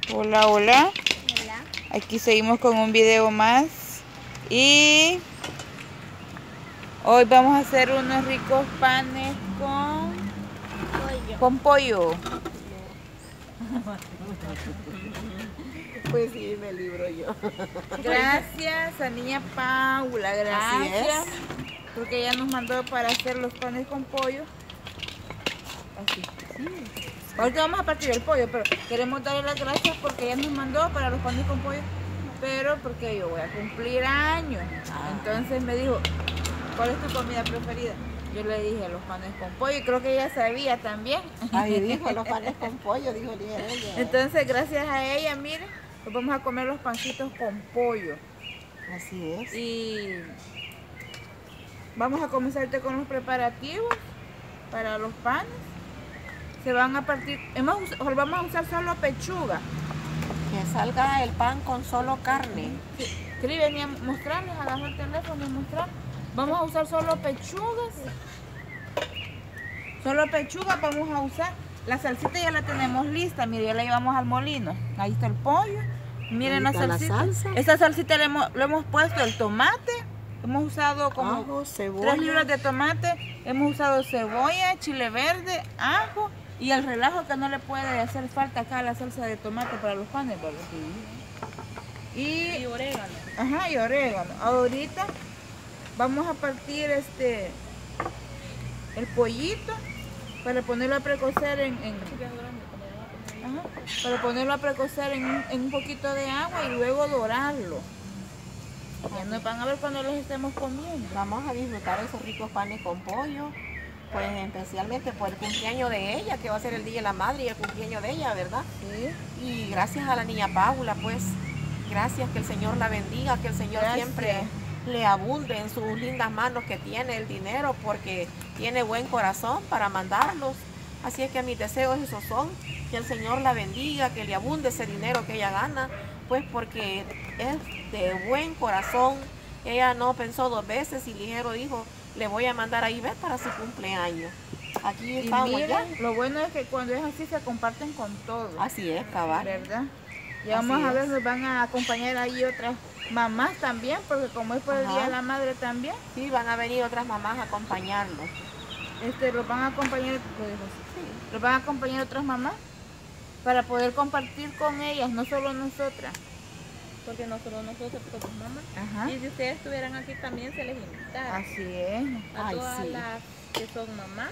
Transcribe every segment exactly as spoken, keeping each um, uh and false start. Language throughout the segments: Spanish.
Hola, hola. Hola. Aquí seguimos con un video más. Y hoy vamos a hacer unos ricos panes con Pollo. con pollo. Pues sí, me libro yo. Gracias a niña Paula, gracias. Así es. Porque ella nos mandó para hacer los panes con pollo. Así. Sí. Ahorita vamos a partir el pollo, pero queremos darle las gracias porque ella nos mandó para los panes con pollo. Pero porque yo voy a cumplir años. Entonces me dijo, ¿cuál es tu comida preferida? Yo le dije los panes con pollo y creo que ella sabía también. Ahí dijo, los panes con pollo, dijo ella. Entonces gracias a ella, miren, nos vamos a comer los pancitos con pollo. Así es. Y vamos a comenzar con los preparativos para los panes. Se van a partir, hemos, vamos a usar solo pechuga. Que salga el pan con solo carne. Sí. Quería venir a mostrarles, agarrar el teléfono y mostrar. Vamos a usar solo pechugas. Solo pechugas vamos a usar. La salsita ya la tenemos lista, mire, ya la llevamos al molino. Ahí está el pollo. Miren la salsita. La salsa. Esta salsita le hemos, le hemos puesto el tomate. Hemos usado como ajo, tres libras de tomate. Hemos usado cebolla, chile verde, ajo y el relajo que no le puede hacer falta acá a la salsa de tomate para los panes, ¿verdad? Sí. Y, y orégano. Ajá, y orégano. Ahorita vamos a partir este el pollito para ponerlo a precocer en, en ajá, para ponerlo a precocer en, en un poquito de agua y luego dorarlo. Ya nos van a ver cuando los estemos comiendo. Vamos a disfrutar esos ricos panes con pollo, pues especialmente por el cumpleaños de ella, que va a ser el Día de la Madre y el cumpleaños de ella, ¿verdad? Sí. Y gracias a la niña Paula, pues, gracias, que el Señor la bendiga, que el Señor gracias. Siempre le abunde en sus lindas manos que tiene el dinero, porque tiene buen corazón para mandarlos. Así es que mis deseos esos son, que el Señor la bendiga, que le abunde ese dinero que ella gana, pues porque es de buen corazón. Ella no pensó dos veces y ligero dijo, le voy a mandar a Ivette para su cumpleaños. Aquí estamos miren, ya. Lo bueno es que cuando es así se comparten con todos. Así es, cabal. ¿Verdad? Y vamos así a ver, es. Nos van a acompañar ahí otras mamás también, porque como es por el Ajá. Día de la Madre también. Sí, van a venir otras mamás a acompañarnos. Este, los van a acompañar, lo dijo así. Sí. Los van a acompañar otras mamás para poder compartir con ellas, no solo nosotras. Porque no solo nosotros somos mamás. Ajá. Y si ustedes estuvieran aquí también se les invita. Así es. A Ay, todas sí. las que son mamás.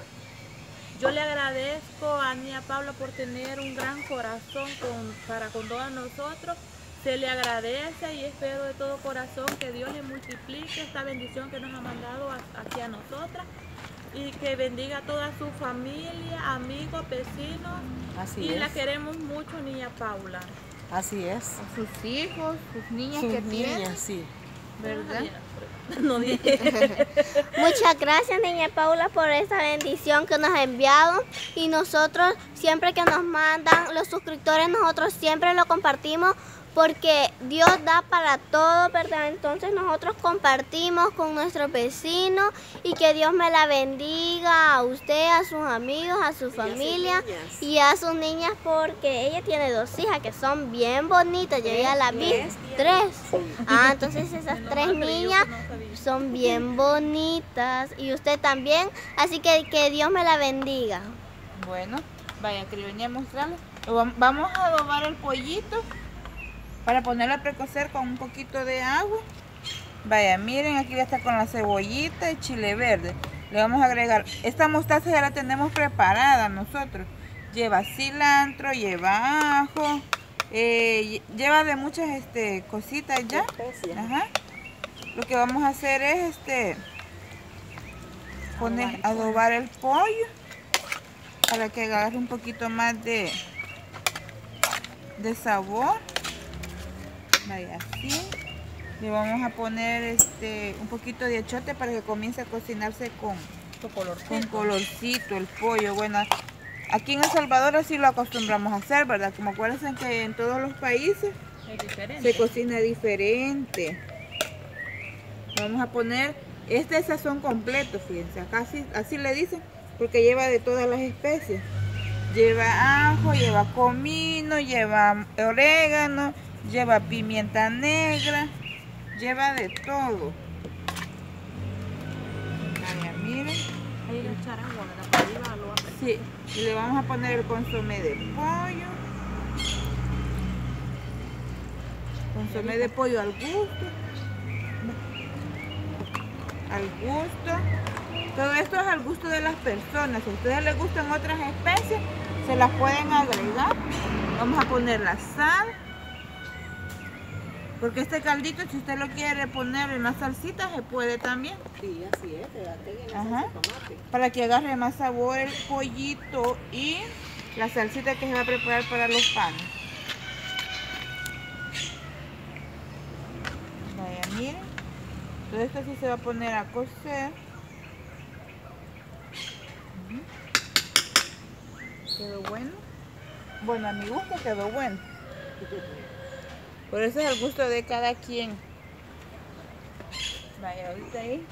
Yo le agradezco a niña Paula por tener un gran corazón con, para con todos nosotros. Se le agradece y espero de todo corazón que Dios le multiplique esta bendición que nos ha mandado aquí a nosotras. Y que bendiga a toda su familia, amigos, vecinos. Así y es. la queremos mucho, niña Paula. Así es. A sus hijos, sus niñas sus que niñas, tienen. Sí. ¿Verdad? No dije. Muchas gracias, niña Paula, por esta bendición que nos ha enviado. Y nosotros, siempre que nos mandan los suscriptores, nosotros siempre lo compartimos. Porque Dios da para todo, ¿verdad? Entonces nosotros compartimos con nuestros vecinos y que Dios me la bendiga a usted, a sus amigos, a su y familia a sus y a sus niñas, porque ella tiene dos hijas que son bien bonitas. Yo ya las vi. Tres. Ah, entonces esas tres niñas son bien bonitas y usted también. Así que que Dios me la bendiga. Bueno, vaya, que le venía a mostrarles. Vamos a adobar el pollito para ponerlo a precocer con un poquito de agua. Vaya, miren, aquí ya está con la cebollita y chile verde. Le vamos a agregar, esta mostaza ya la tenemos preparada nosotros. Lleva cilantro, lleva ajo, eh, lleva de muchas este, cositas ya. Ajá. Lo que vamos a hacer es este poner, adobar el pollo para que agarre un poquito más de, de sabor. Vaya, así. Le vamos a poner este un poquito de achote para que comience a cocinarse con, con colorcito el pollo. Bueno, aquí en El Salvador así lo acostumbramos a hacer, ¿verdad? Como acuérdense que en todos los países se cocina diferente. Vamos a poner, este es sazón completo, fíjense, acá así, así le dicen, porque lleva de todas las especies. Lleva ajo, lleva comino, lleva orégano, lleva pimienta negra, lleva de todo. Vaya, miren. Ahí le echar agua, ¿verdad? Para arriba lo va a prender. Sí, y le vamos a poner el consomé de pollo. Consomé de pollo al gusto. Al gusto. Todo esto es al gusto de las personas. Si a ustedes les gustan otras especies, se las pueden agregar. Vamos a poner la sal. Porque este caldito, si usted lo quiere poner en la salsita, se puede también. Sí, así es, te agreguen la Ajá. salsa de tomate. Para que agarre más sabor el pollito y la salsita que se va a preparar para los panes. Vaya, miren. Todo esto sí se va a poner a cocer. Ujú. Quedó bueno. Bueno, a mi gusto quedó bueno. Por eso es el gusto de cada quien. Vaya, ahorita ahí.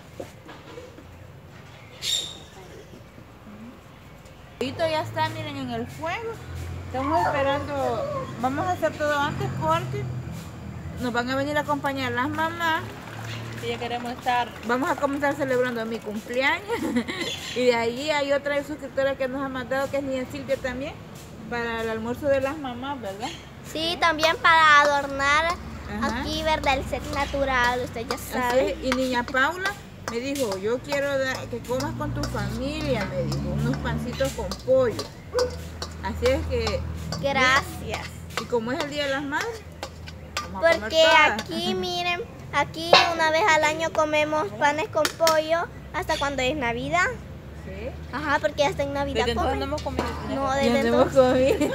El pollito ya está, miren, en el fuego. Estamos esperando. Vamos a hacer todo antes porque nos van a venir a acompañar las mamás. Y ya queremos estar. Vamos a comenzar celebrando mi cumpleaños. Y de ahí hay otra suscriptora que nos ha mandado, que es Niña Silvia también, para el almuerzo de las mamás, ¿verdad? Sí, también para adornar Ajá. aquí, ¿verdad? El set natural, usted ya Así sabe. es. Y Niña Paula me dijo, yo quiero da- que comas con tu familia, me dijo, unos pancitos con pollo. Así es que, Gracias. y como es el Día de las Madres, vamos a comer Porque todas. aquí, miren, aquí una vez al año comemos panes con pollo hasta cuando es Navidad. Sí. Ajá, porque hasta en Navidad Desde entonces no comen. hemos comido. No, Ya desde no hemos entonces. comido.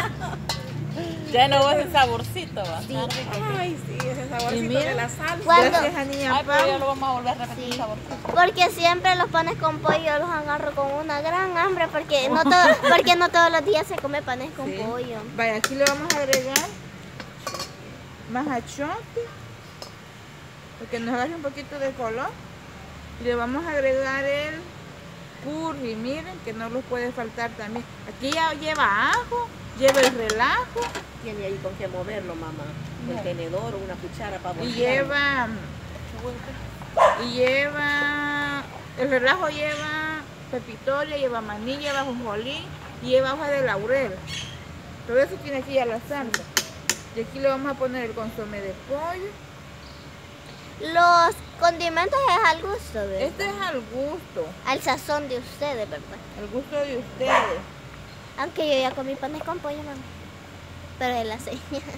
Ya no ese saborcito, va. Sí. Ay, sí, ese Y saborcito mira, de la salsa. ¿Cuándo? Gracias a Niña Ay, pero ya Paula. lo vamos a volver a repetir Sí. el saborcito. Porque siempre los panes con pollo los agarro con una gran hambre porque no, todo, porque no todos los días se come panes con Sí. pollo. Vaya, aquí le vamos a agregar más achote, porque nos agarre un poquito de color. Y le vamos a agregar el curry, miren, que no los puede faltar también. Aquí ya lleva ajo, lleva el relajo Tiene ahí con qué moverlo, mamá. No. El tenedor o una cuchara para y voltear. lleva, y lleva, el relajo lleva pepitoria, lleva maní, lleva jonjolí y lleva hoja de laurel. Todo eso tiene aquí ya la salsa. Y aquí le vamos a poner el consomé de pollo. Los condimentos es al gusto, ¿verdad? Este es al gusto, Al sazón de ustedes, ¿verdad? al gusto de ustedes. Aunque yo ya comí panes con pollo, mamá. Pero él hace.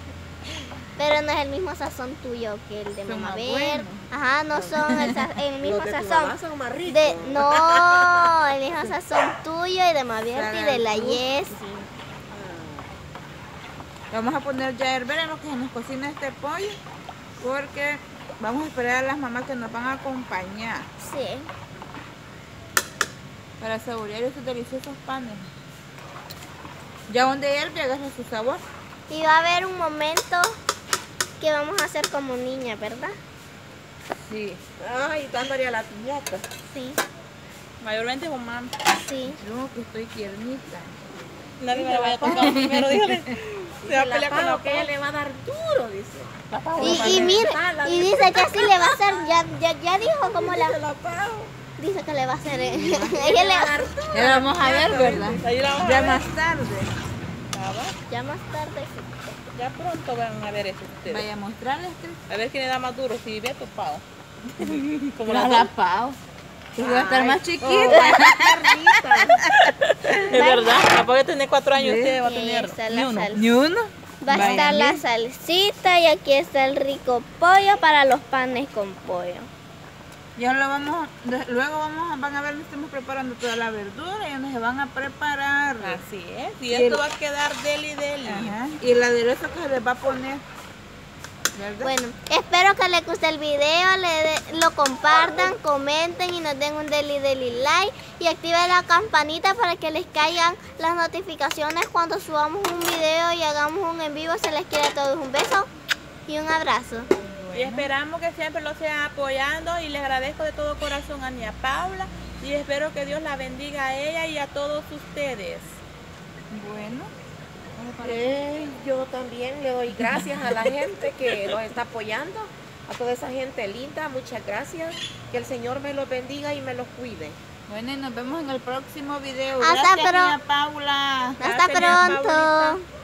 Pero no es el mismo sazón tuyo que el de Son mamá más Ver. buenos. Ajá, no son el, sa- el mismo Los de tu sazón. mamá son más ricos. De, no, el mismo sazón tuyo y de Mavierti y de la Saga Yes. Vamos a poner ya a hervir en lo que se nos cocina este pollo, porque vamos a esperar a las mamás que nos van a acompañar Sí. para saborear estos deliciosos panes. Ya donde hierve agarra su sabor. Y va a haber un momento que vamos a hacer como niña, ¿verdad? Sí, Ay, dándole a la piñata. Sí, Mayormente mamá. sí. yo que estoy tiernita. Nadie me la vaya a tocar primero, dígale. Se va a Dice pelear la con la Pau que ella le va a dar duro, dice. La Pau, Y, la y Pau. mira, y dice que así le va a hacer, ya, ya, ya dijo cómo Dice la, la Pau. dice que le va a hacer, eh. Ella le va, Ya la vamos a ver, ¿verdad? Ahí la vamos a Ya ver. más tarde. Ah, va. ya más tarde. Ya pronto van a ver eso ustedes. Vaya a mostrarles que A ver quién le da más duro, si Beto o Pau. Como la las la dos. Pau. Que va a estar Ay, más oh, chiquita. Es verdad, la Pau ya tiene cuatro años, Sí. usted va a Y tener está ni la uno. salsa. Ni uno. Va a Vaya, estar la miren. salsita y aquí está el rico pollo para los panes con pollo. Ya lo vamos, de- luego vamos, a- van a ver, estamos preparando toda la verdura y donde se van a preparar. Así es, y Y esto el- va a quedar deli deli. Ajá. Y el aderezo que se les va a poner, ¿verdad? Bueno, espero que les guste el video, le de- lo compartan, comenten y nos den un deli deli like y activen la campanita para que les caigan las notificaciones cuando subamos un video y hagamos un en vivo. Se les quiere a todos un beso y un abrazo. Y esperamos que siempre lo sigan apoyando y les agradezco de todo corazón a Niña Paula y espero que Dios la bendiga a ella y a todos ustedes. Bueno. Eh, yo también le doy gracias a la gente que los está apoyando, a toda esa gente linda, muchas gracias. Que el Señor me los bendiga y me los cuide. Bueno, y nos vemos en el próximo video. Hasta Gracias, pro- niña Paula. Hasta Gracias, niña pronto. Paulita.